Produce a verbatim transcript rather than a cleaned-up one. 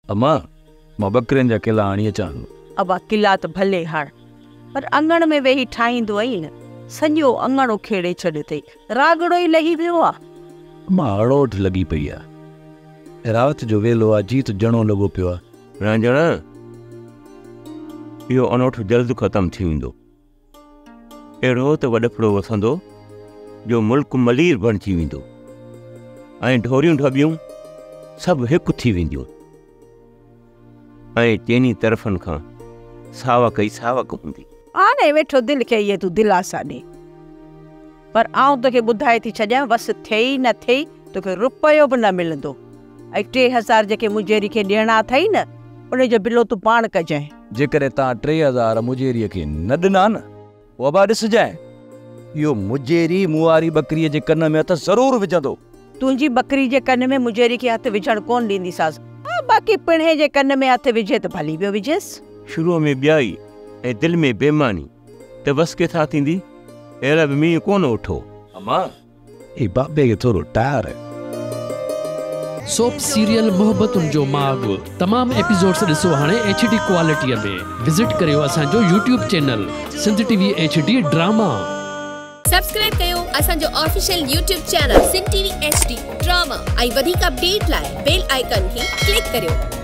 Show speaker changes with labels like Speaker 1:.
Speaker 1: अम्मा मां बकरियुनि जा किला आणी अचां।
Speaker 2: अब किला त भले हण, पर अंगण में वेही ठाहींदो आई न, सॼो अंगण उखेड़े छॾ अथई, रागड़ो ई लही वियो आहे।
Speaker 1: मां अड़ोठ लॻी पई आहे, रात जो वेलो आहे, जीत जणो लॻो पियो आहे।
Speaker 3: रांझण इहो अनोठो जल्द ख़तम थी वेंदो। अहिड़ो त वॾफड़ो वसंदो जो मुल्क मलीर बणिजी वेंदो ऐं ढोरियूं ढबियूं सभु हिकु थी वेंदियूं ऐं चइनी तरफ़नि खां सावक ई सावक हूंदी।
Speaker 2: हाणे वेठो दिलि खे इहे तूं दिलासा ॾे, पर आउं तोखे ॿुधाए थी छॾियां, बसि थिए ई न थिए तोखे रुपयो बि न मिलंदो। ऐं टे हज़ार जेके मुंजेरी खे ॾियणा अथई न, उन जो बिलो तूं पाण कजांइ।
Speaker 1: जेकॾहिं तव्हां टे हज़ार मुजेरीअ खे न ॾिना न, उहा ॾिसजांइ, इहो मुजेरी मुआरी बकरीअ जे कन में हथ ज़रूरु विझंदो।
Speaker 2: तुंहिंजी बकरी जे कन में मुजेरी खे हथ विझण कोन ॾींदीसांसि, बाक़ी पिणे जे कन में हथ विझे त भली पियो विझेसि।
Speaker 3: शुरूअ में ॿियाई ऐं दिलि में बेमानी त बस किथां थींदी? अहिड़ा बि मींहुं कोन उठो।
Speaker 1: अम्मा ही बाबे खे थोरो टायर आहे।
Speaker 4: सोप सीरियल मोहब्बतुनि जो माग तमाम एपिसोड्स ॾिसो हाणे एच डी क्वालिटीअ में। विजिट करियो असांजो YouTube channel Sindh TV H D drama.
Speaker 5: Subscribe कयो असांजो official YouTube channel Sindh TV H D drama ऐं वधीक अपडेट लाइ बेल आइकन खे क्लिक करियो।